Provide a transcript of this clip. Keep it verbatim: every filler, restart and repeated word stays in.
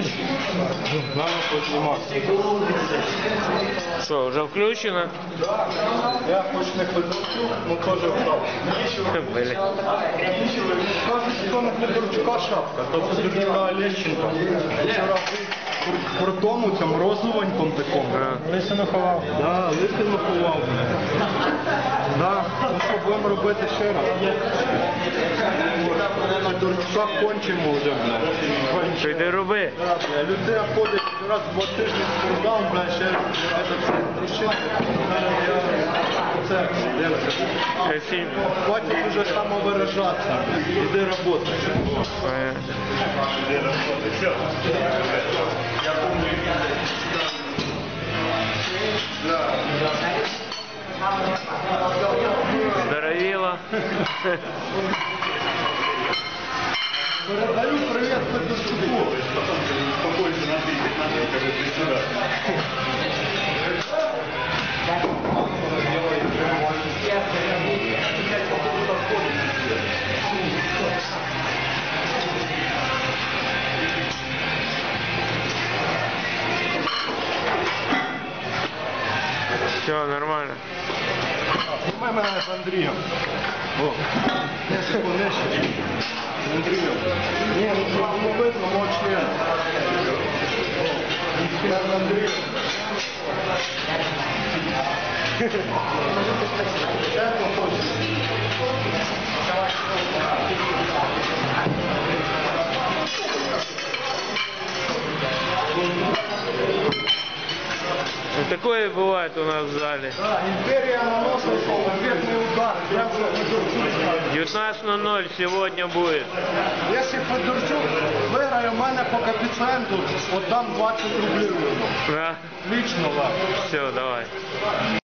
Надо познімати. Що, вже включено? Я хоч не Федорчук, ну теж вправо. Блін. Кажуть, що не Федорчука шапка, то Федорчука Олещенка. Вчора при тому, цьому розуваньком такому. Лисину ховав. Да, лисину ховав. Да, ну що, будемо робити ще раз. Федорчука кончимо вже, блядь. Що йди роби? Да, бля, людина ходить раз в два тижні в спортзал, бля, ще це тріщить. Це, дивися. Красиво. Хватить уже самовыражаться. Иди работай. Понятно. Здоровіло. Передаю привет Федорчуку. Спокойно, на три пятнадцать, как ты сюда. Все, нормально. Знімай мене з Андрієм. О, я секундочку. З Андрієм. Ні, ну що, не видно, мого члена. Я з Андрієм. Чесно хочу. Ну, такое бывает у нас в зале. Да, империя наносит ответный удар. Прям что Федорчук. девятнадцать ноль ноль сегодня будет. Якщо Федорчук виграє в мене по коефіцієнту, отдам двадцять рублів. Да? Лично, ладно. Все, давай.